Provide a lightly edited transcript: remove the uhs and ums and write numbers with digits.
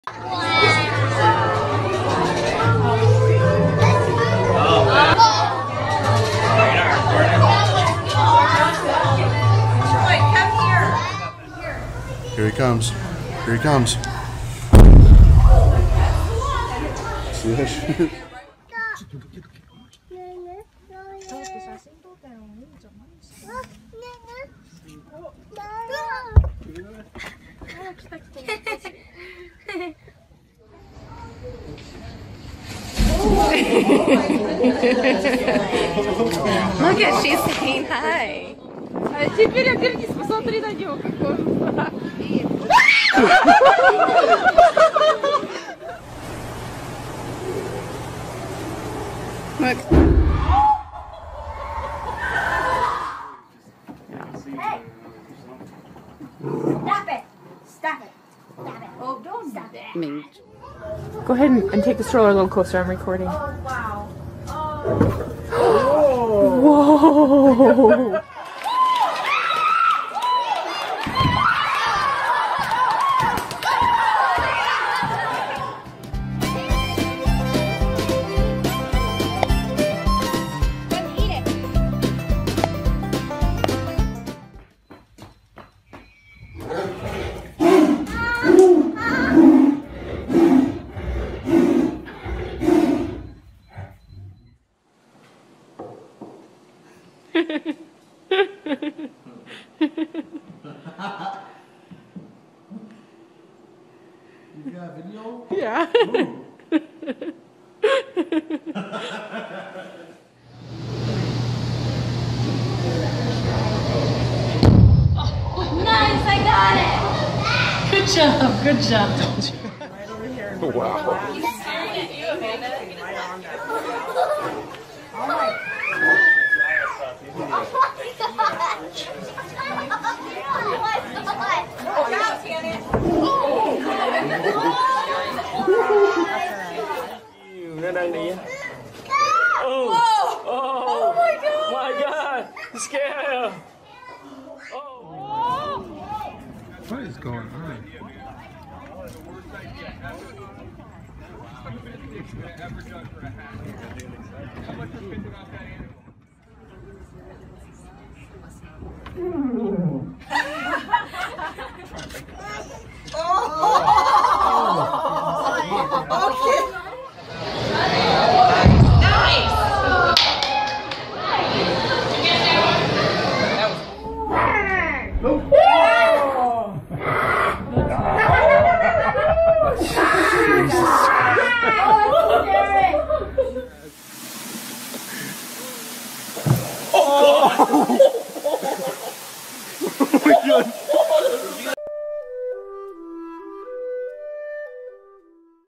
Here he comes. Here he comes. Look at, she's saying hi. Теперь обернись, посмотри на него, какой он. Look. Hey! Stop it! Stop it! Stop it! Oh, don't stop it! Go ahead and take the stroller a little closer. I'm recording. Oh, wow. Whoa! You got video? Yeah. Nice, I got it! Good job, good job. Wow. He's staring at you, Amanda. Oh my Oh my god! My god! Scare! What is going on?